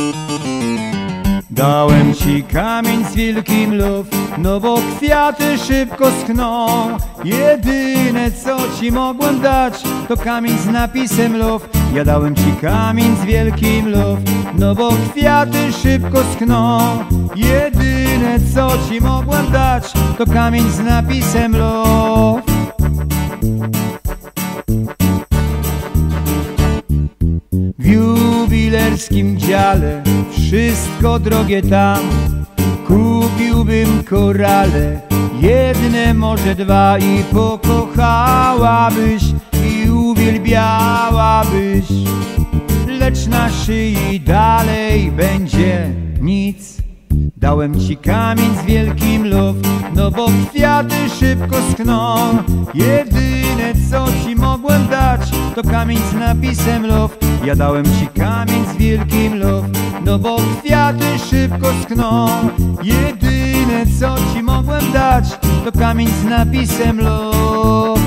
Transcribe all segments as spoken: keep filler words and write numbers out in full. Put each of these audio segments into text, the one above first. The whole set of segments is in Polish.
Dałem ci kamień z wielkim love, no bo kwiaty szybko schną. Jedyne co ci mogłem dać, to kamień z napisem love. Ja dałem ci kamień z wielkim love, no bo kwiaty szybko schną. Jedyne co ci mogłem dać, to kamień z napisem love. W jubilerskim dziale wszystko drogie tam. Kupiłbym korale, jedne, może dwa, i pokochałabyś i uwielbiałabyś. Lecz na szyi dalej będzie nic. Dałem ci kamień z wielkim love, no bo kwiaty szybko schną. Jedyne co ci mogłem dać, to kamień z napisem love. Ja dałem ci kamień z wielkim love, no bo kwiaty szybko schną. Jedyne co ci mogłem dać, to kamień z napisem love.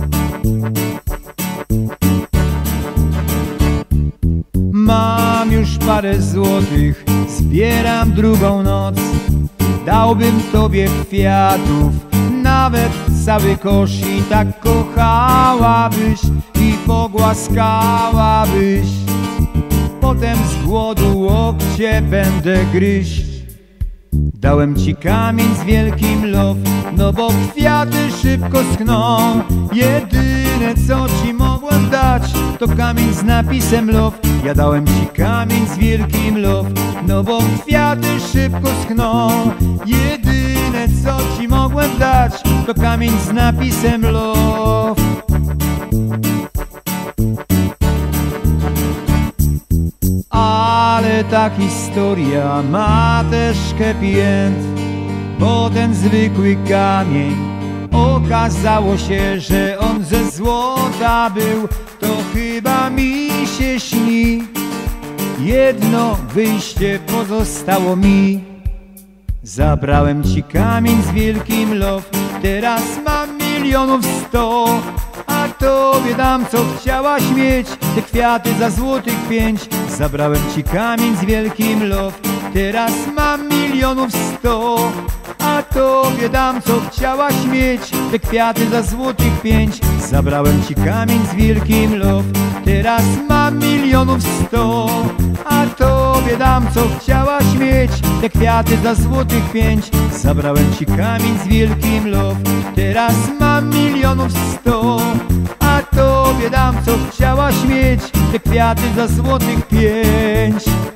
Mam już parę złotych, zbieram drugą noc. Dałbym tobie kwiatów, nawet cały kosz, i tak kochałabyś i pogłaskałabyś. Potem z głodu łokcie będę gryźć. Dałem ci kamień z wielkim love, no bo kwiaty szybko schną. Jedyne co ci mogłem dać, to kamień z napisem love. Ja dałem ci kamień z wielkim love, no bo kwiaty szybko schną. Jedyne co ci mogłem dać, to kamień z napisem love. Ale ta historia ma też happy end, bo ten zwykły kamień, okazało się, że on ze złota był. To chyba mi się śni, jedno wyjście pozostało mi. Zabrałem ci kamień z wielkim love, teraz mam milionów sto. A tobie dam co chciałaś mieć, te kwiaty za złotych pięć. Zabrałem ci kamień z wielkim love, teraz mam milionów sto. A tobie dam co chciałaś mieć, te kwiaty za złotych pięć. Zabrałem ci kamień z wielkim love, teraz mam milionów sto. A tobie dam co chciałaś mieć, te kwiaty za złotych pięć. Zabrałem ci kamień z wielkim love, teraz mam milionów sto. A tobie dam co chciałaś mieć, te kwiaty za złotych pięć.